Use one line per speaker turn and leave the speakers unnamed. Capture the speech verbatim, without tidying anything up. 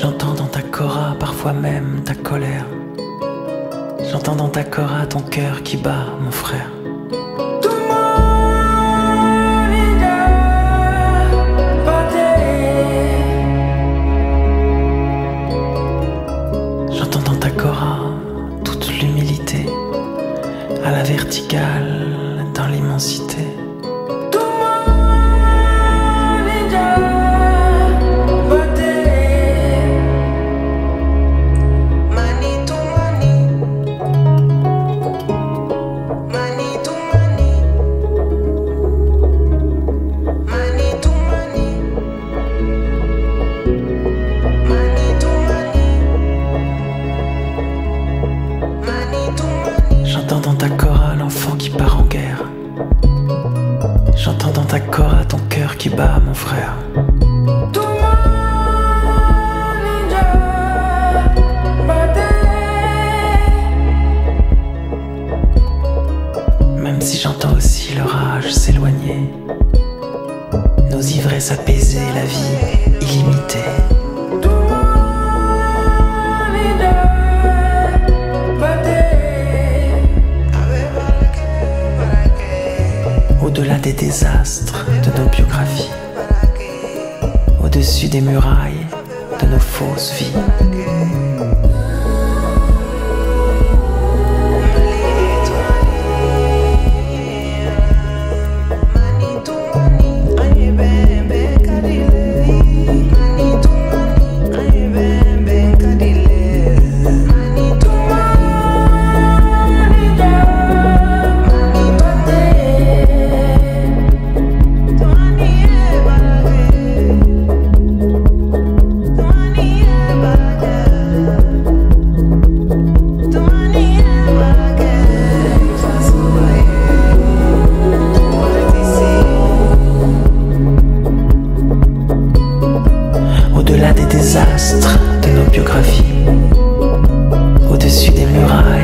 t'entends dans ta cora, parfois même ta colère. J'entends dans ta cora ton cœur qui bat, mon frère. J'entends dans ta cora toute l'humilité, à la verticale, dans l'immensité. J'entends dans ta cora l'enfant qui part en guerre. J'entends dans ta cora ton cœur qui bat, mon frère. Même si j'entends aussi l'orage s'éloigner, nos ivresses apaiser, la vie illimitée. Au-delà des désastres de nos biographies, au-dessus des murailles de nos fausses vies. Au-delà des désastres de nos biographies, au-dessus des murailles